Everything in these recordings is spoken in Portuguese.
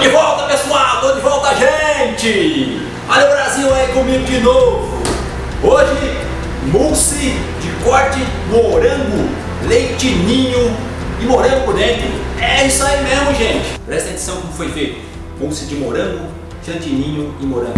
de volta, pessoal! Tô de volta, gente! Olha o Brasil aí comigo de novo! Hoje, mousse de corte morango, leite ninho e morango por dentro. É isso aí mesmo, gente! Presta atenção como foi feito. Mousse de morango, chantininho e morango.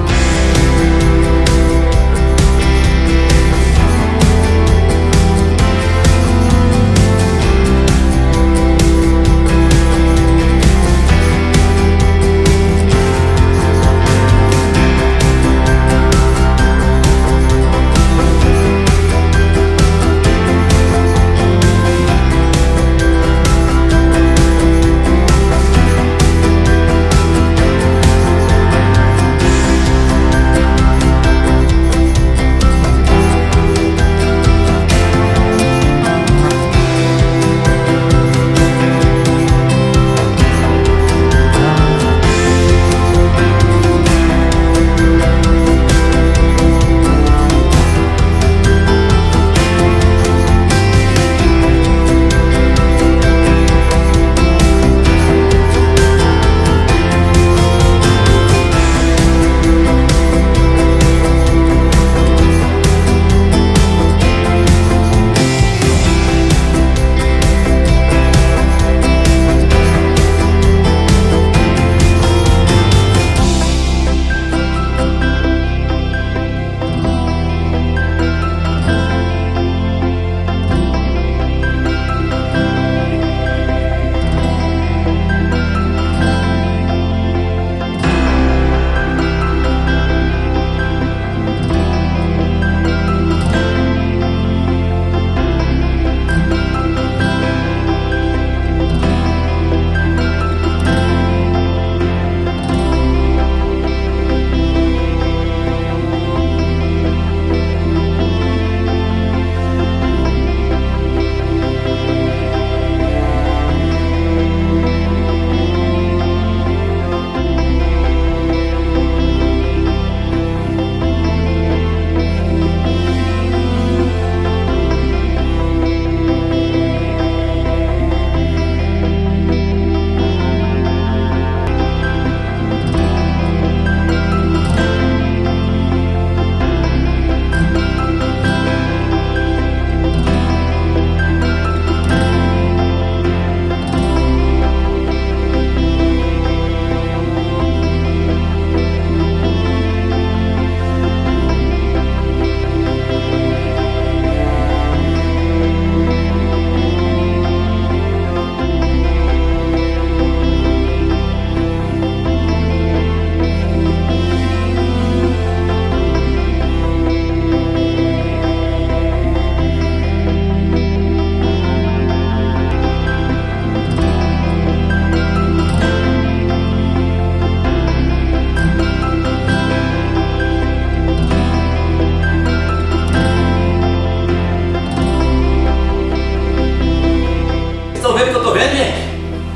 Estão vendo o que eu tô vendo, gente?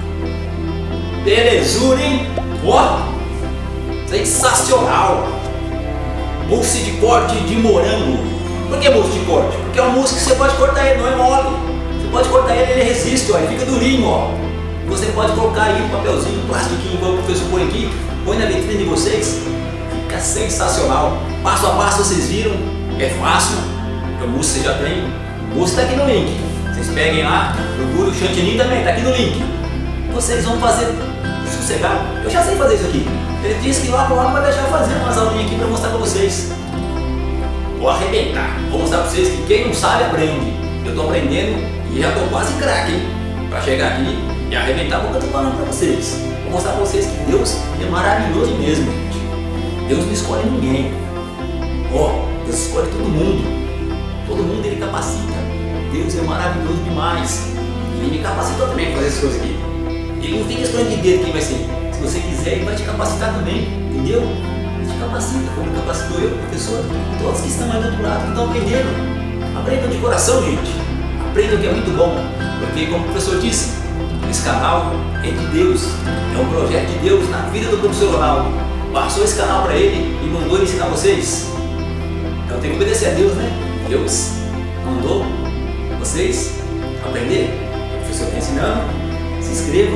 Belezura, hein? Ó! Sensacional! Mousse de corte de morango. Por que mousse de corte? Porque é um mousse que você pode cortar ele, não é mole. Você pode cortar ele, ele resiste, ó, ele fica durinho, ó. Você pode colocar aí um papelzinho, um plastiquinho, igual o professor põe aqui, põe na vitrine de vocês. Fica sensacional. Passo a passo vocês viram, é fácil. O mousse você já tem. O mousse tá aqui no link. Vocês peguem lá, procurem o chantininho também, tá aqui no link. Vocês vão fazer sossegado. Eu já sei fazer isso aqui. Ele disse que lá vai deixar fazer umas aulinhas aqui para mostrar para vocês. Vou arrebentar. Vou mostrar para vocês que quem não sabe aprende. Eu tô aprendendo e já tô quase craque, hein? Para chegar aqui e arrebentar o que eu tô falando para vocês. Vou mostrar para vocês que Deus é maravilhoso mesmo, gente. Deus não escolhe ninguém. Ó, Deus escolhe todo mundo. Todo mundo ele capacita. Deus é maravilhoso demais. Ele me capacitou também para fazer essas coisas aqui. Ele não fica escolhendo de dedo quem vai ser. Se você quiser, ele vai te capacitar também. Entendeu? Ele te capacita, como capacitou eu, professor, e todos que estão aí do outro lado, que estão aprendendo. Aprendam de coração, gente. Aprendam que é muito bom. Porque, como o professor disse, esse canal é de Deus. É um projeto de Deus na vida do professor Ronaldo. Passou esse canal para ele e mandou ele ensinar vocês. Então tem que obedecer a Deus, né? Deus mandou vocês aprender. O professor está ensinando. Se inscrevam,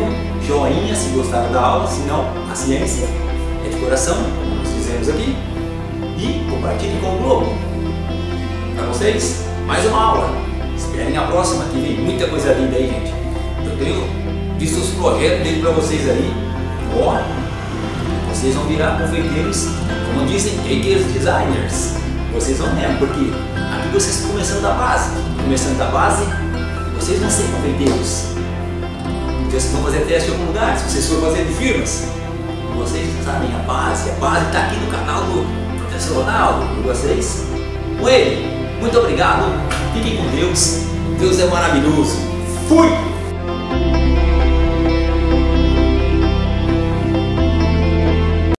joinha se gostaram da aula, se não, a ciência é de coração, como nós fizemos aqui, e compartilhe com o Globo. Para vocês, mais uma aula. Esperem a próxima, que vem muita coisa linda aí, gente. Eu tenho visto os projetos dele para vocês aí. Ó, vocês vão virar confeiteiros, como dizem, cake designers. Vocês vão mesmo, porque aqui vocês estão começando da base. Começando da base, vocês vão ser confeiteiros. Então vocês vão fazer teste em algum lugar, se vocês forem fazer de firmas. Vocês sabem a base está aqui no canal do Professor Ronaldo. E vocês, com ele, muito obrigado. Fiquem com Deus. Deus é maravilhoso. Fui!